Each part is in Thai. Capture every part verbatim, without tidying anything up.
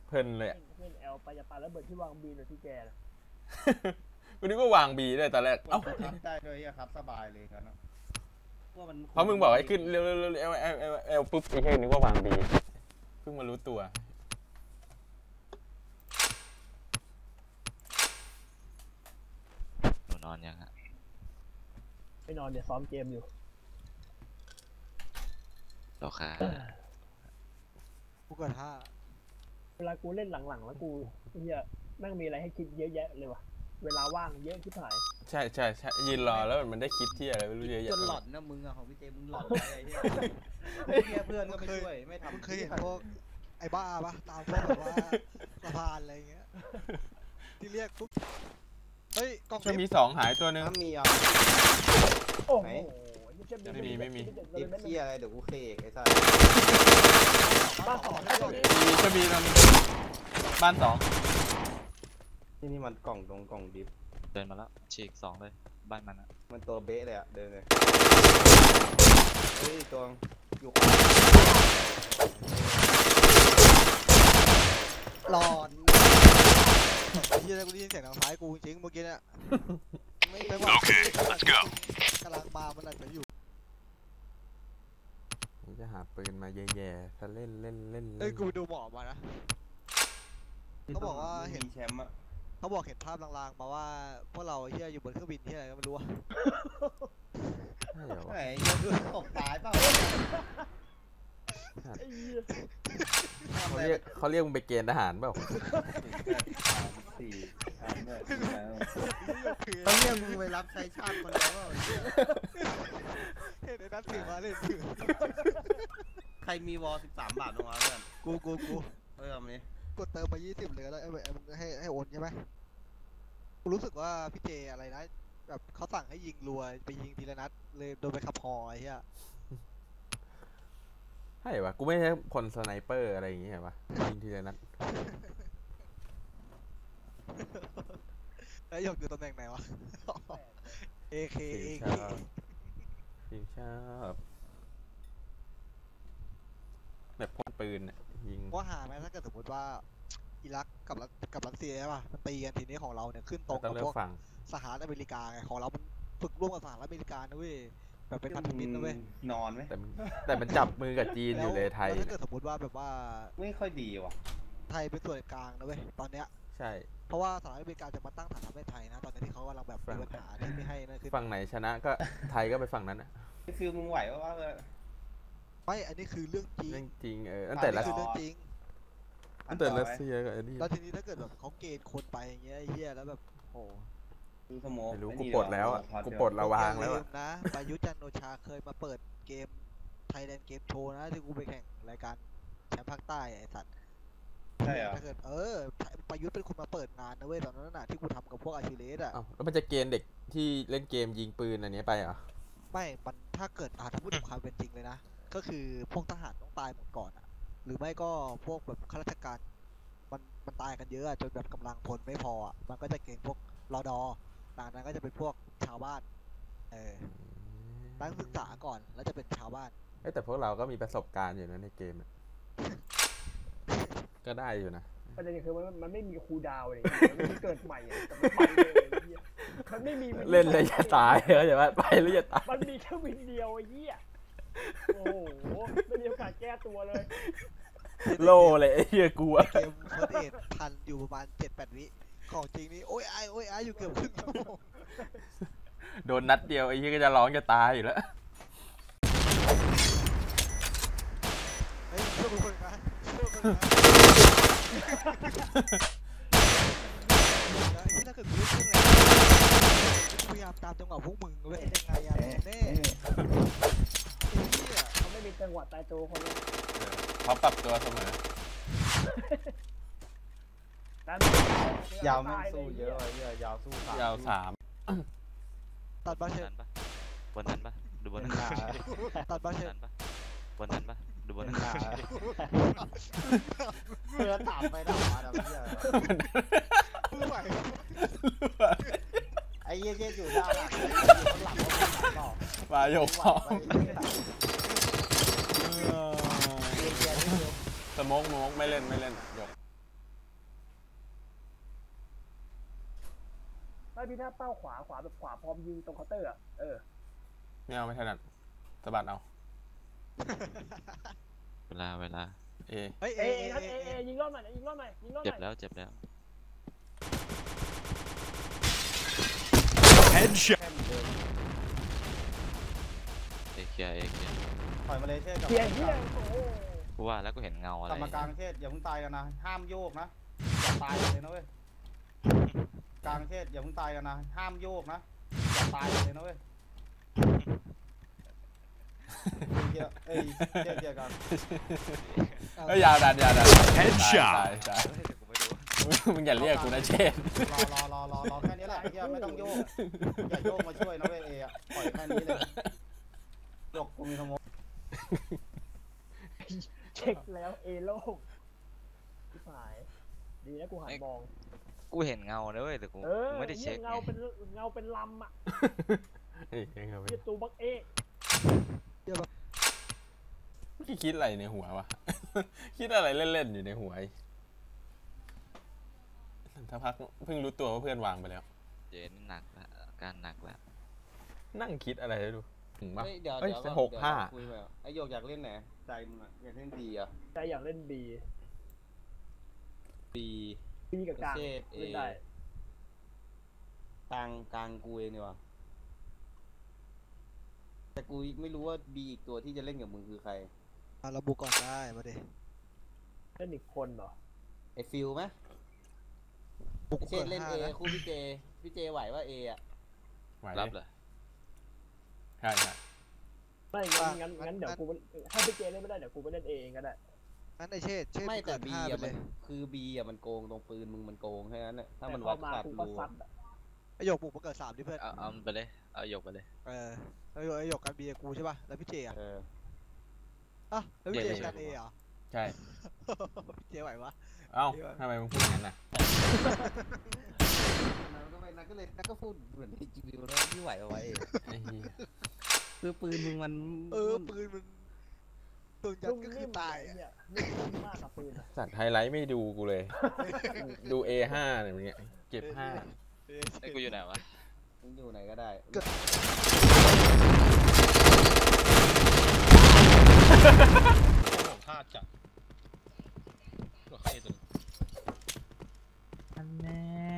เพลินเลยเล่นแอลไปจะปาแล้วเบิร์ดที่วางบีหรือที่แกนะกูนึกว่าวางบีด้วยตอนแรกเอ้าได้ด้วยครับสบายเลยครับเพราะมึงบอกให้ขึ้นเร็วๆเอลเอลเอลเอลปุ๊บไอ้แค่นึกว่าวางบีเพิ่งมารู้ตัวหนูนอนยังฮะไม่นอนเดี๋ยวซ้อมเกมอยู่หรอคะกูเกิดห้าเวลากูเล่นหลังๆแล้วกูเฮียนั่งมีอะไรให้คิดเยอะแยะเลยวะเวลาว่างเยอะที่หายใช่ใช่ใช่ยืนรอแล้วมันได้คิดที่อะไรไม่รู้เยอะแยะจนหลอนนะมึงอะของพี่เจมึงหลอนอะไรเนี่ยเพื่อนก็ไม่ช่วยไม่ทำมึงเคยเห็นพวกไอ้บ้าปะตามพวกแบบว่าสะพานอะไรเงี้ยที่เรียกปุ๊บเฮ้ยกล่องจะมีสองหายตัวนึงมีอ่ะโอ้โหไม่มีไม่มีดิบเที่ยอะไรเดี๋ยวกูเคกไอ้สัสบ้านสองมีจะมีตรงนี้บ้านสองที่นี่มันกล่องตรงกล่องดิฟเดินมาแล้วฉีกสองเลยบ้านมันอะมันตัวเบ๊ะเลยอะเดินเลยเฮ้ยตัวอยู่หลอนที่ได้กูได้ยินเสียงทางซ้ายกูจริงเมื่อกี้เนี่ยไม่ไม่ว่าโอเค let's go กำลังมามันอาจจะอยู่จะหาปืนมาแย่ๆถ้าเล่นเล่นเล่นเอ้ยกูดูหมอมานะเขาบอกว่าเห็นแชมป์อะเขาบอกเห็นภาพลางๆมาว่าพวกเราเฮียอยู่บนเครื่องบินที่อะไรก็ไม่รู้อะไหนยังดูตกตายเปล่าเขาเรียกเขาเรียกมึงไปเกณฑ์ทหารเปล่าสี่เขาเรียกมึงไปรับใช้ชาติคนแล้วเเห็นไอ้นัทถือมาเล่นถือใครมีวอลสิบสามบาทลงมาเพื่อนกูกูกูเออมาดิกดเติมมายี่สิบเลยแล้วไอ้มึงให้ให้โอนใช่ไหมกูรู้สึกว่าพี่เจอะไรนะแบบเขาสั่งให้ยิงรัวไปยิงทีละนัดเลยโดนไปขับพอไอ้เหี้ยใช่ปะกูไม่ใช่คนสไนเปอร์อะไรอย่างเงี้ยปะยิงทีละนัดแล้วหยกอยู่ตำแหน่งไหนวะ เอ เค เอ เคยิงชอบแบบพ่นปืนยิงว่าหาไหมถ้าเกิดสมมติว่าอิรักกับกับรัสเซียใช่ป่ะมันตีกันทีนี้ของเราเนี่ยขึ้นตรงกับพวกสหรัฐอเมริกาไงของเรามันฝึกร่วมกับสหรัฐอเมริกานะเว้ยแบบเป็นพันธมิตรนะเว้ยนอนไหมแต่แต่มันจับมือกับจีนอยู่เลยไทยถ้าเกิดสมมติว่าแบบว่าไม่ค่อยดีว่ะไทยเป็นส่วนกลางนะเว้ยตอนเนี้ยใช่เพราะว่าสหรัฐอเมริกาจะมาตั้งฐานทัพในไทยนะตอนนี้ที่เขากำลังแบบมีปัญหาที่ไม่ให้นั่นคือฝั่งไหนชนะก็ไทยก็ไปฝั่งนั้นนะฟิลมึงไหววะว่าไม่อันนี้คือเรื่องจริงเรื่องจริงเออตั้งแต่ละคือเรื่องจริงตั้งแต่รัสเซียกับอันนี้แล้วทีนี้ถ้าเกิดแบบเขาเกณฑ์คนไปอย่างเงี้ยไอ้เหี้ยแล้วแบบโอ้ไม่รู้กูปลดแล้วอ่ะกูปลดระวางแล้วนะประยุทธ์จันทร์โอชาเคยมาเปิดเกมไทยแลนด์เกมโชว์นะที่กูไปแข่งรายการแชมป์ภาคใต้ไอ้สัตว์ใช่ถ้าเกิดเออประยุทธ์เป็นคนมาเปิดงานนะเว้ยตอนนั้นน่ะที่กูทำกับพวกอาชิเลสอ่ะแล้วมันจะเกณฑ์เด็กที่เล่นเกมยิงปืนอันนี้ไปเหรอไม่มันถ้าเกิดอาจจะพูดถึงความเป็นจริงเลยนะก็คือพวกทหารต้องตายหมดก่อนอ่ะหรือไม่ก็พวกแบบข้าราชการมันมันตายกันเยอะจนแบบกำลังพลไม่พออ่ะมันก็จะเกณฑ์พวกรอดอหลังนั้นก็จะเป็นพวกชาวบ้านเออนักศึกษาก่อนแล้วจะเป็นชาวบ้านแต่พวกเราก็มีประสบการณ์อยู่นะในเกมก็ได้อยู่นะประเด็นคือมันมันไม่มีคูลดาวน์เลยมันเกิดใหม่แต่มันไปเลยมันไม่มีเล่นเลยจะตายเหรอแต่ว่าไปแล้วจะตายมันมีแค่วินเดียวไอ้เหี้ยโอ้โหไม่มีโอกาสแก้ตัวเลยโลเลยไอ้เหี้ยกูอะเกมเฟิร์สเอ็ดทันอยู่ประมาณเจ็ดแปดวิของจริงนี่โอ้ยไอโอ้ยไออยู่เกือบครึ่งชั่วโมงโดนนัดเดียวไอ้เหี้ยก็จะร้องจะตายอยู่แล้วเฮ้ยช่วยกูคนนะช่วยกูคนนะไอ้ที่ถ้าเกิดกูเล่นอะไรพยายามตามจังหวะพวกมึงเว้ยยังไงอะแน่เขาไม่มีจังหวะตายตัวคนเลยเขาปรับตัวเสมอยาวไม่สู้เยอะเลยยาวสู้สามยาวสามตัดบ้าเช่นปะบนนั้นปะดูบนนั้นตัดบ้าเช่นปะบนนั้นปะดูบนนั้นเพื่อถามไปถามมาแล้วเพื่อผู้ใหม่ไอ้เยี่ยอยู่ด้านหลังหลังต่อมาหยกสมองมองไม่เล่นไม่เล่นหยกพี่หน้าเป้าขวาขวาแบบขวาพร้อมยิงตรงเคาน์เตอร์อ่ะเออไม่เอาไม่ถนัดสะบัดเอาเวลาเวลาเอเฮ้ยเอเอเอเอครับเอเอเอยิงรอบหน่อยยิงรอบหน่อยยิงรอบหเจ็บน่อยแล้วเจ็บแล้ว Headshot. เอเคียเอเคียถอยมาเลยเชษกลับเพียมางเพียงโอ้โหกูว่าแล้วกูเห็นเงาอะไรกลับมากลางเชษอย่าเพิ่งตายกันนะห้ามโยกนะอย่าตายเลยนะเว้ยกลางเชษอย่าเพิ่งตายกันนะห้ามโยกนะอย่าตายเลยนะเว้ยเกียร์เอ้ยเกียร์เกียร์กันเอ้ยยาวดันยาวดัน Headshot ตายตายเฮ้ยกูไม่รู้มึงอย่าเรียกกูนะเชนรอรอรอรอรอแค่นี้แหละเกียร์ไม่ต้องโยกอย่าโยกมาช่วยนะเว้ยเออะปล่อยแค่นี้เลยโยกกูมีสมองเช็คแล้วเอโล่งที่หายดีนะกูหันมองกูเห็นเงาเลยเว้ยแต่กูเออกูไม่ได้เช็คเงาเป็นเงาเป็นลำอ่ะเฮ้ยยังไงวะเฮียตูบักเอพี่คิดอะไรในหัววะ คิดอะไรเล่นๆอยู่ในหัวไอ้ถ้าพักเพิ่งรู้ตัวว่าเพื่อนวางไปแล้วเจนหนักละอาการหนักละนั่งคิดอะไรดูถึงปะเฮ้ยเดี๋ยวเอ้ยเดี๋ยวหกห้าคุยไปไอโยกอยากเล่นไหนใจมึงอะอยากเล่นดีอะใจอยากเล่นบีดีบีกับกลางเชษเอเล่นได้กลางกลางกูเองดีกว่าแต่กูไม่รู้ว่าบีอีกตัวที่จะเล่นกับมึงคือใครอ่ะระบุก่อนได้มาดิเล่นอีกคนเหรอไอฟิลไหมบุกเชเกิษนเล่นห้าเอนะคู่พี่เจพี่เจไหวว่าเออะไหวรับเลเลย ยใช่ใช่ไม่งั้นงั้นงั้นเดี๋ยวกูถ้าพี่เจเล่นไม่ได้เดี๋ยวกูไปเล่นเอเองก็ได้งั้นไอเชษเชษไม่บุกแต่เกินบีห้าไปอะเลมันยคือบีอะมันโกงตรงปืนมึงมันโกงแค่นั้นแหละถ้าแต่มันเข้าวัดมาขาดกูก็รูซัดอะไอหยกบุกมาเกิดสามดิเพื่อนเอาเอามันไปเลยเอาหยกไปเลยเออไอหยกไอหยกกันบีกับกูใช่ป่ะแล้วพี่เจอ่ะเอออ่ะแล้วพี่เจเดี๋ยวกันเอเหรอใช่พี่เจไหวปะเอ้าทำไมมึงพูดอย่างนั้นน่ะนัก็ไม่นักก็เลยนักก็พูดเหมือนที่จีวิวแล้วที่ไหวเอาไว้ไอ้เหี้ยคือปืนมึงมันเออปืนมึงปืนยัดลุงก็คืนิ่อมตายอะอะเนี่ยนิ่มมากกับปืนอะสัตว์ไฮไลท์ไม่ดูกูเลย ดู เอ ห้า เนี่ยมึงเนี่ยเก็บห้าเออไอ้กูอยู่ไหนวะมึงอยู่ไหนก็ได้พลาดจัดก็ใครตัวอันแน่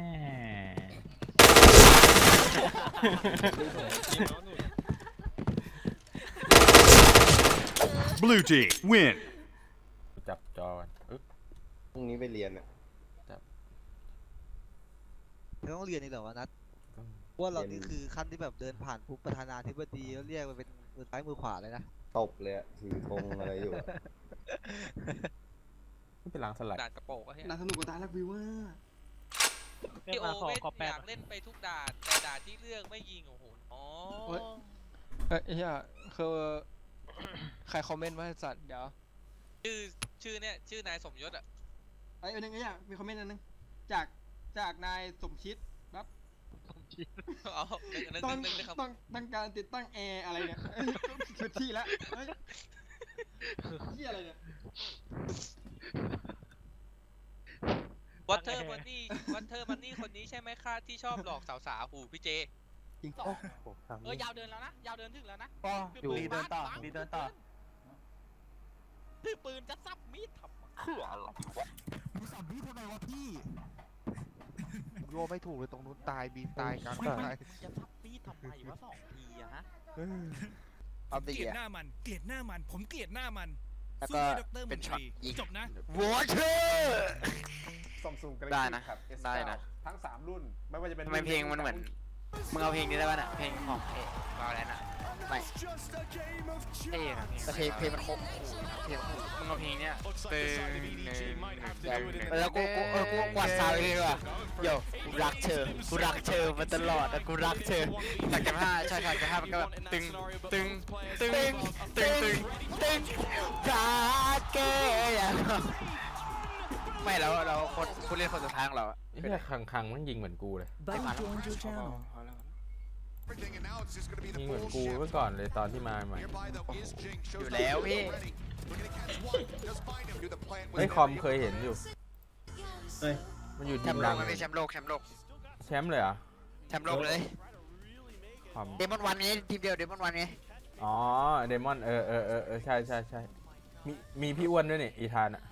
Blue team win. จับจอกันอึ๊บพรุ่งนี้ไปเรียนอ่ะเธอต้องเรียนนี่เหรอวะนัทว่าเรานี่คือขั้นที่แบบเดินผ่านปุ๊บประธานาธิบดีแล้วเรียกไปเป็นมือซ้ายมือขวาเลยนะตบเลยอะถือธงอะไรอยู่อะนี่เป็นล้างสไลด์ด่านกระโปรงก็เห็นน่าสนุกกว่าตาลักวิวว่าพี่โอเว่นอยากเล่นไปทุกด่านแต่ด่านที่เลือกไม่ยิงโอ้โหอ๋อเฮ้ย เฮ้ยไอ้เหี้ยคือ ใครคอมเมนต์ว่าสัตว์เดี๋ยวชื่อชื่อเนี่ยชื่อนายสมยศอ่ะไอ้อันนึงไอ้เนี่ยมีคอมเมนต์อันนึงจากจากนายสมคิดแบบเอานึกต้องนึกนึกครับต้องต้องการติดตั้งแอร์อะไรเนี่ยเอ้ยสุดที่แล้วเฮ้ยที่อะไรเนี่ยวัตเตอร์มันนี่วัตเตอร์มันนี่คนนี้ใช่ไหมคะที่ชอบหลอกสาวๆหูพี่เจจริงเออยาวเดินแล้วนะยาวเดินถึงแล้วนะก็อยู่ดีเดินต่อดีเดินต่อถือปืนจะซับมีดทำไมคืออะไรวะมึงสับพี่ทำไมวะพี่โยไม่ถูกเลยตรงนู้นตายบีมตายกลางตายจะซับมีดทำไมวะสองทีอะฮะเอาดีเกลียดอ่ะหน้ามันเกลียดหน้ามันผมเกลียดหน้ามันแล้วก็สู้ให้ดรเป็นช็อตยิงจบนะวอเชอร์ซัมซุงได้นะได้นะทั้งสามรุ่นไม่ว่าจะเป็นทำไมเพลงมันเหมือนมึงเอาเพลงนี้ได้ป่ะน่ะเพลงของเอวาวแลนด์อ่ะไม่เท่นะแต่เพลงเพลงมันครบเพลงมึงเอาเพลงเนี้ยตึงหนึ่งแล้วกูกูเออกูกวาดซาวเลยดีกว่าโย่กูรักเธอกูรักเธอมาตลอดนะกูรักเธอฉากเก็บผ้าใช่ฉากเก็บผ้ามันก็แบบตึงตึงตึงตึงตึงตึงรักแกอย่างไม่แล้วเราคนผู้เล่นคนสุดท้ายของเราไอ้เหี้ยคังคังมันยิงเหมือนกูเลยยิงเหมือนกูเมื่อก่อนเลยตอนที่มาใหม่อยู่แล้วพี่ไอ้ยคอมเคยเห็นอยู่เฮ้ยมันอยู่แชทีมมป์โลดักงมันเป็นแชมป์โลกแชมป์โลกแชมป์เลยเหรอแชมป์โลกเลยเดมอนวันไงทีมเดียวเดมอนวันไงอ๋อเดมอนเออเออเออเออใช่ใช่ใช่มีมีพี่อ้วนด้วยนี่อีธานอ่ะ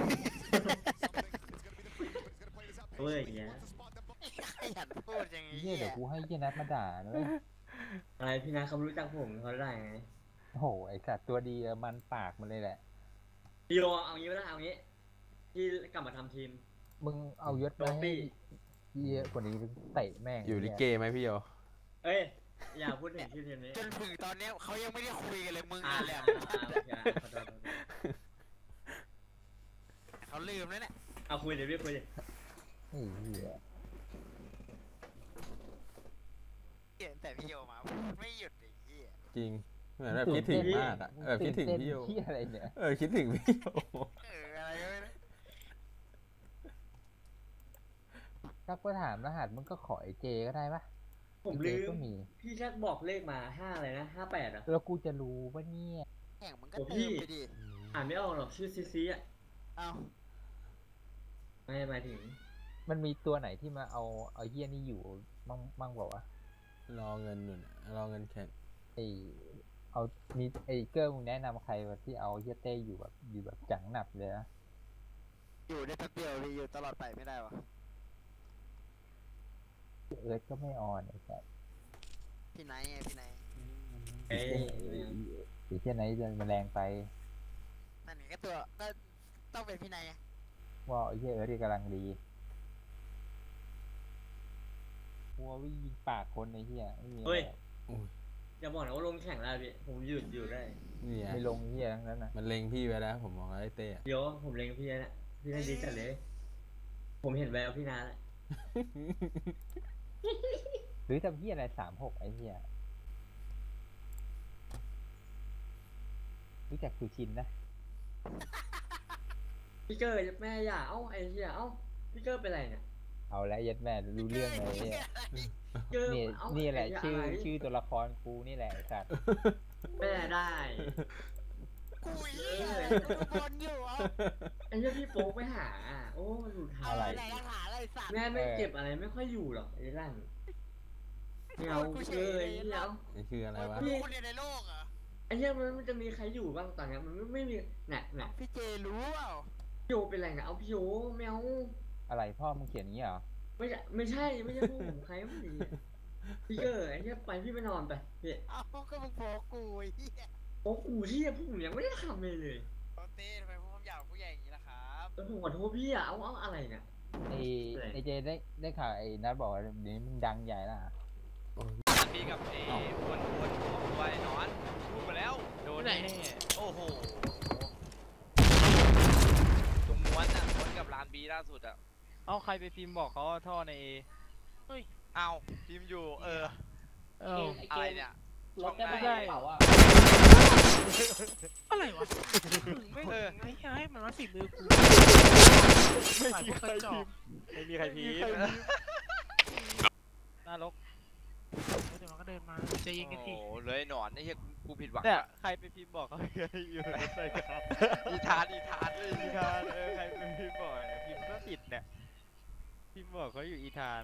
เฮ้ยอย่างเงี้ยขยันพูดอย่างงี้เฮียเดี๋ยวกูให้เฮียนัทมาด่านะอะไรพี่นาเขารู้จักผมเขาได้ไงโอ้โหไอสัตว์ตัวดีมันปากมันเลยแหละพี่โยเอางี้ไม่ได้เอางี้พี่กลับมาทำทีมมึงเอายศมาให้เยอะกว่านี้เตะแม่งอยู่ลิเกไหมพี่โยเอ้ยอย่าพูดถึงชื่อทีมนี้จนถึงตอนนี้เขายังไม่ได้คุยกันเลยมึงอ่าอ่ะแหแหละละเขาลืมแล้วเนี่ยเอาคุยเดี๋ยวพี่คุยดิไอ้เหี้ยเห็นแต่พี่โยมาไม่หยุดไอ้เหี้ยจริงเหมือนแบบคิดถึงมากอ่ะแบบคิดถึงพี่โยเหี้ยอะไรเนี่ยเออคิดถึงพี่โยเอออะไรก็ไม่รู้ถ้ากูถามรหัสมึงก็ขอไอเจก็ได้ปะผมลืมพี่แค่บอกเลขมาห้าอะไรนะห้าแปดอ่ะแล้วกูจะรู้ว่าเนี่ยแข่งมันก็เติมไปดิอ่านไม่ออกหรอกชื่อซีซีอ่ะเอ้าไม่หมายถึงมันมีตัวไหนที่มาเอาเอาเฮียนี่อยู่มั่งมั่งบอกว่ารอเงินอยู่นะรอเงินแข่งไอเอามีไอเกอร์มึงแนะนำใครวะที่เอาเฮียเต้อยู่แบบอยู่แบบจังหนับเลยนะอยู่ได้แป๊บเดียวพี่อยู่ตลอดไปไม่ได้วะเอิร์ธก็ไม่ออนไอ้สัสพี่ไนท์ไงพี่ไนท์เอ้ยไอ้เฮียไหนเดินมาแรงไปนั่นไงก็ตัวก็ต้องเป็นพี่ไนท์ไงว่าไอ้เฮียเอิร์ธนี่กำลังดีหัววิ่งยิงปากคนไอ้เฮียไม่มีอะไรเฮ้ยอย่าบอกนะว่าลงแข่งแล้วพี่ผมหยุดอยู่ได้นี่ไงไม่ลงเฮียทั้งนั้นนะมันเล็งพี่ไว้แล้วผมบอกแล้วไอ้เต้อะเดี๋ยวผมเล็งพี่นะพี่ได้ดีจัดเลย ผมเห็นแววพี่นาแล้วหรือทำเฮียอะไรสามหกไอ้เฮียรู้จักสุชินนะพี่เกอร์แม่อย่าเอ้าไอ้เหี้ยเอ้าพี่เกอร์เป็นไรเนี่ยเอาแล้วยัดแม่รู้เรื่องเลยเนี่ยเกอร์นี่เอ้านี่แหละไเยชื่อไรชื่อตัวละครกูนี่แหละไอ้สัตว์แม่ได้กูเหี้ยบอลอยู่อ่ะไอ้เหี้ยพี่โป๊กไปหาโอ้มันหลุดหาอะไรนักหาอะไรสัตว์แม่ไม่เก็บอะไรไม่ค่อยอยู่หรอกไอ้ลั่นเงาเกอร์ไอ้เหี้ยนี่คืออะไรวะพี่คนเดียวในโลกเหรอไอ้เหี้ยมันจะมีใครอยู่บ้างตอนนี้มันไม่ไม่มีหนักหนักพี่เจรู้เปล่าพี่โยเป็นไรนะเอาพี่โยแมวอะไรพ่อมึงเขียนอย่างนี้เหรอไม่ใช่ไม่ใช่ไม่ใช่พวกผมใครไม่ดีพี่เกอร์ไอ้เหี้ยไปพี่ไปนอนไปพี่เอ้าก็มึงบอกกูไอ้เหี้ยโอ้กูที่พวกผมยังไม่ได้ทำเลยเลยโอเต้ทำไมพวกผมอยากผู้ใหญ่อย่างนี้ล่ะครับแล้วผมขอโทษพี่อะเอาเอาอะไรเนี่ยไอ้ไอ้เจได้ได้ข่าวไอ้นัทบอกว่าเดี๋ยวนี้มึงดังใหญ่ละปีกับไอ้อ้วนอ้วนตัวไอ้นอนพูดมาแล้วโดนแน่โอ้โหตรงม้วนอ่ะม้วนกับลานบีล่าสุดอ่ะเอาใครไปพิมพ์บอกเขาว่าท่อในเอเฮ้ยเอาพิมพ์อยู่เออเอออะไรเนี่ยรถไม่ได้เปล่าอ่ะอะไรวะไม่เออไม่ให้มันมาฝีมือกูไม่มีใครพิมพ์ไม่มีใครพิมพ์น่ารกเดี๋ยวมันก็เดินมาใจเย็นกันทีโอ้เลยหนอนไอ้เหี้ยกูผิดหวังเนี่ยใครไปพิมพ์บอกเขาอยู่ในรายการอีทานอีทานเลยอีธานเออใครไปพิมพ์บอกเนี่ยพิมพ์ก็ผิดเนี่ยพิมพ์บอกเขาอยู่อีธาน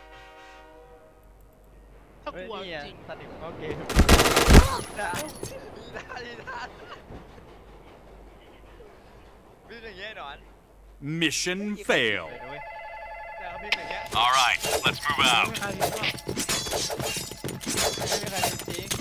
ถ้ากลัวจริงสนิมเข้าเกมอีทานอีทานพิมพ์อย่างเงี้ยหนอน Mission fail. แต่เขาพิมพ์อย่างเงี้ย All right, let's move out. ไม่มีใครจริง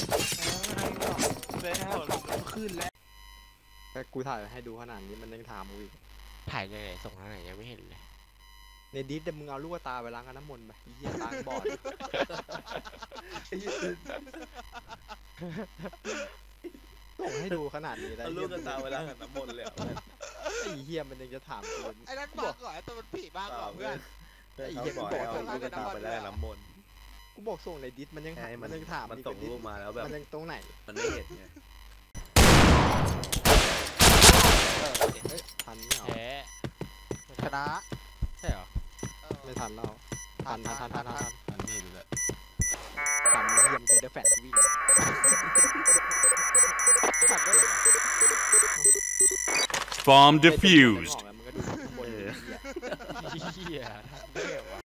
เลยหมดขึ้นแล้วแต่กูถ่ายให้ดูขนาดนี้มันยังถามกูอีกถ่ายยังไงส่งทางไหนยังไม่เห็นเลยในดิสแต่มึงเอาลูกตาไปล้างกันน้ำมนต์ไปไอ้เหี้ยตาบอดส่งให้ดูขนาดนี้แล้วเอาลูกตาเวลากับน้ำมนต์เลยไอ้เหี้ยมันยังจะถามกูไอ้นั่นบ้าก่อนไอ้ตัวมันผีบ้าก่อนเพื่อนไอ้เหี้ยกูบอกส่งลูกตาไปแล้วน้ำมนต์กูบอกส่งในดิสมันยังมันยังถามมันส่งรูปมาแล้วแบบมันยังตรงไหนมันไม่เห็นไงเฮ้ยทันเนี่ยแพ้ชนะใช่เหรอไม่ทันแล้วทันทันทันทันทันมันไม่เห็นเลยทันเหี้ยมเจอเดอะแฟตวิ่งขัดได้เหรอ Bomb defused. มันก็ดูบนเหี้ยเหี้ยทันได้เหรอวะ